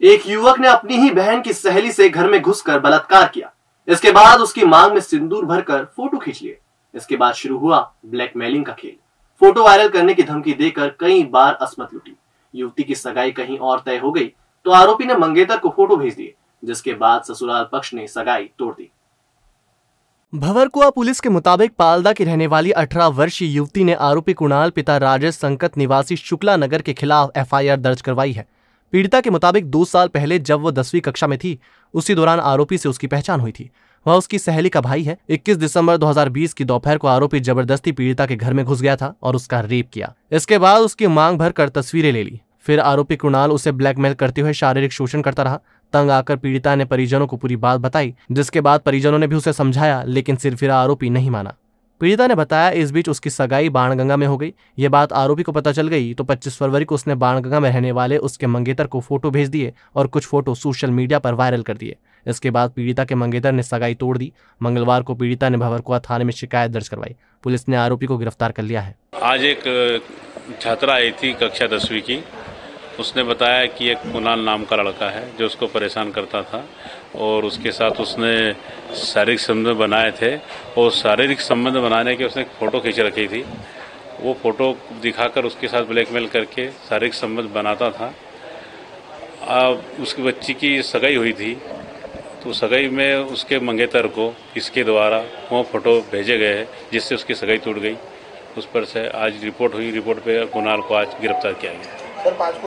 एक युवक ने अपनी ही बहन की सहेली से घर में घुसकर बलात्कार किया। इसके बाद उसकी मांग में सिंदूर भरकर फोटो खींच लिए। इसके बाद शुरू हुआ ब्लैकमेलिंग का खेल। फोटो वायरल करने की धमकी देकर कई बार असमत लुटी। युवती की सगाई कहीं और तय हो गई तो आरोपी ने मंगेतर को फोटो भेज दिए, जिसके बाद ससुराल पक्ष ने सगाई तोड़ दी। भंवरकुआ पुलिस के मुताबिक पालदा की रहने वाली 18 वर्षीय युवती ने आरोपी कुणाल पिता राजेश संकट निवासी शुक्ला नगर के खिलाफ एफआईआर दर्ज करवाई है। पीड़िता के मुताबिक 2 साल पहले जब वो 10वीं कक्षा में थी, उसी दौरान आरोपी से उसकी पहचान हुई थी। वह उसकी सहेली का भाई है। 21 दिसंबर 2020 की दोपहर को आरोपी जबरदस्ती पीड़िता के घर में घुस गया था और उसका रेप किया। इसके बाद उसकी मांग भरकर तस्वीरें ले ली। फिर आरोपी कुणाल उसे ब्लैकमेल करते हुए शारीरिक शोषण करता रहा। तंग आकर पीड़िता ने परिजनों को पूरी बात बताई, जिसके बाद परिजनों ने भी उसे समझाया, लेकिन सिरफिरा आरोपी नहीं माना। पीड़िता ने बताया इस बीच उसकी सगाई बाणगंगा में हो गई। ये बात आरोपी को पता चल गई तो 25 फरवरी को उसने बाणगंगा में रहने वाले उसके मंगेतर को फोटो भेज दिए और कुछ फोटो सोशल मीडिया पर वायरल कर दिए। इसके बाद पीड़िता के मंगेतर ने सगाई तोड़ दी। मंगलवार को पीड़िता ने भंवरकुआ थाने में शिकायत दर्ज करवाई। पुलिस ने आरोपी को गिरफ्तार कर लिया है। आज एक छात्रा आई थी कक्षा 10वीं की। उसने बताया कि एक कुणाल नाम का लड़का है जो उसको परेशान करता था और उसके साथ उसने शारीरिक संबंध बनाए थे और शारीरिक संबंध बनाने के उसने फ़ोटो खींच रखी थी। वो फ़ोटो दिखाकर उसके साथ ब्लैकमेल करके शारीरिक संबंध बनाता था। अब उसकी बच्ची की सगाई हुई थी तो सगाई में उसके मंगेतर को इसके द्वारा वो फ़ोटो भेजे गए हैं, जिससे उसकी सगाई टूट गई। उस पर से आज रिपोर्ट हुई। रिपोर्ट पे कुणाल को आज गिरफ्तार किया गया।